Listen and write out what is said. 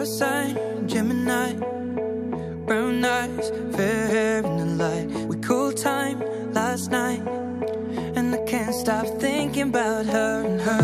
your sign? Gemini. Brown eyes, fair hair in the light. We cool time last night, and I can't stop thinking about her and her.